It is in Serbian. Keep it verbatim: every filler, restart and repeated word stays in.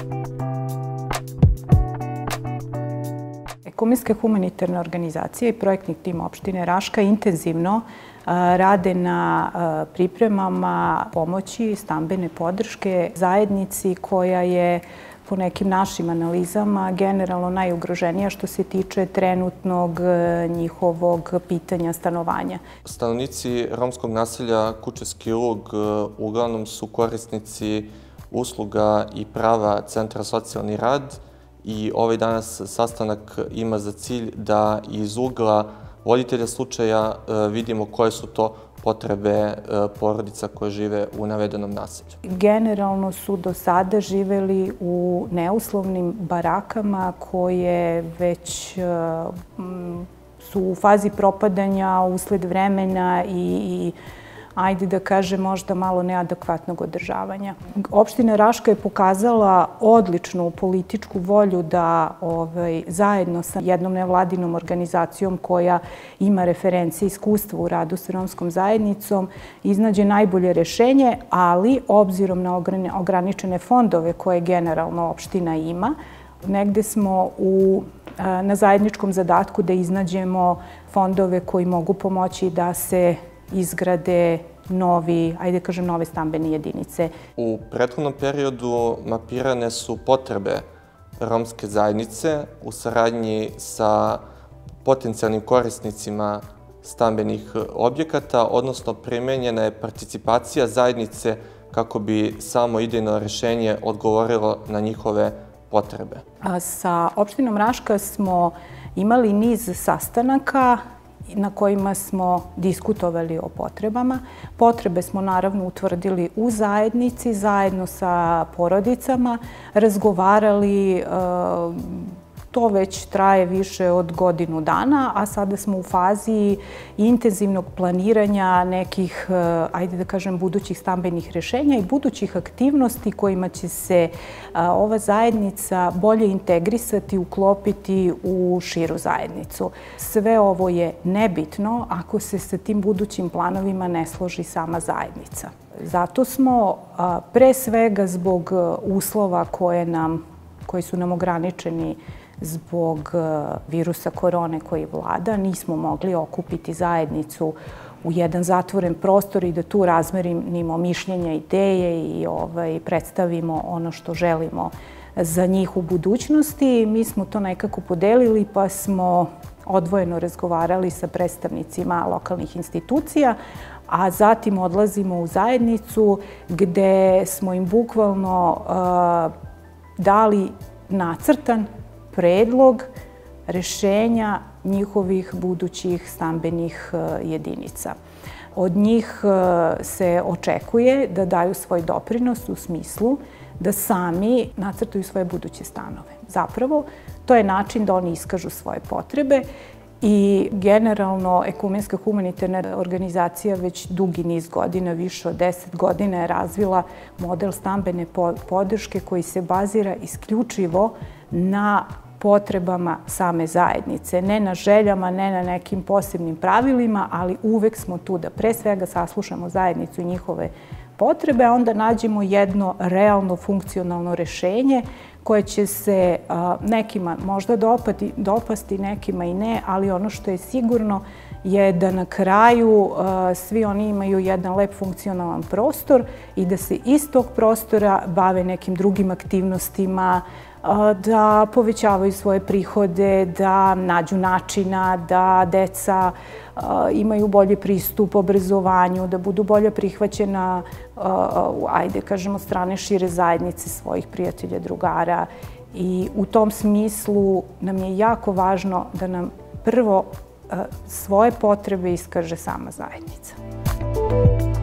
Ekumenske humanitarne organizacije i projektni tim opštine Raška intenzivno rade na pripremama pomoći, stambene podrške zajednici koja je po nekim našim analizama generalno najugroženija što se tiče trenutnog njihovog pitanja stanovanja. Stanovnici romskog naselja Kučevski Lug uglavnom su korisnici usluga i prava Centra socijalni rad i ovaj danas sastanak ima za cilj da iz ugla voditelja slučaja vidimo koje su to potrebe porodica koje žive u navedenom naselju. Generalno su do sada živeli u neuslovnim barakama koje već su u fazi propadanja usled vremena i ajde da kažem, možda malo neadekvatnog održavanja. Opština Raška je pokazala odličnu političku volju da zajedno sa jednom nevladinom organizacijom koja ima referencije i iskustva u radu sa romskom zajednicom iznađe najbolje rešenje, ali obzirom na ograničene fondove koje generalno opština ima, negde smo na zajedničkom zadatku da iznađemo fondove koji mogu pomoći da se izgrade novi, ajde kažem, nove stambene jedinice. U prethodnom periodu mapirane su potrebe romske zajednice u saradnji sa potencijalnim korisnicima stambenih objekata, odnosno primenjena je participacija zajednice kako bi samo idejno rešenje odgovorilo na njihove potrebe. Sa opštinom Raška smo imali niz sastanaka na kojima smo diskutovali o potrebama. Potrebe smo naravno utvrdili u zajednici, zajedno sa porodicama, razgovarali. To već traje više od godinu dana, a sada smo u fazi intenzivnog planiranja nekih, ajde da kažem, budućih stambenih rešenja i budućih aktivnosti kojima će se ova zajednica bolje integrisati, uklopiti u širu zajednicu. Sve ovo je nebitno ako se sa tim budućim planovima ne složi sama zajednica. Zato smo, pre svega zbog uslova koji su nam ograničeni zbog virusa korone koji vlada, nismo mogli okupiti zajednicu u jedan zatvoren prostor i da tu razmerimo mišljenja, ideje i predstavimo ono što želimo za njih u budućnosti. Mi smo to nekako podelili pa smo odvojeno razgovarali sa predstavnicima lokalnih institucija, a zatim odlazimo u zajednicu gde smo im bukvalno dali nacrtan predlog rešenja njihovih budućih stambenih jedinica. Od njih se očekuje da daju svoj doprinos u smislu da sami nacrtuju svoje buduće stanove. Zapravo, to je način da oni iskažu svoje potrebe i generalno Ekumenska humanitarna organizacija već dugi niz godina, više od deset godina je razvila model stambene podrške koji se bazira isključivo na potrebama same zajednice. Ne na željama, ne na nekim posebnim pravilima, ali uvek smo tu da pre svega saslušamo zajednicu i njihove potrebe, a onda nađemo jedno realno funkcionalno rešenje koje će se nekima možda dopasti, nekima i ne, ali ono što je sigurno je da na kraju svi oni imaju jedan lep funkcionalan prostor i da se iz tog prostora bave nekim drugim aktivnostima, da povećavaju svoje prihode, da nađu načina da deca imaju bolji pristup obrazovanju, da budu bolje prihvaćena, ajde kažemo, od strane šire zajednice svojih prijatelja, drugara. I u tom smislu nam je jako važno da nam prvo svoje potrebe iskaže sama zajednica.